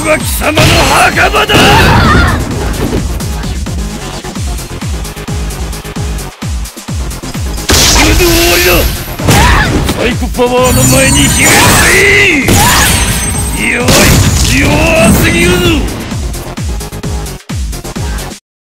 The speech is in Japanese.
は貴様の墓場だ。これで終わりだ。サイコパワーの前にひれ伏せ。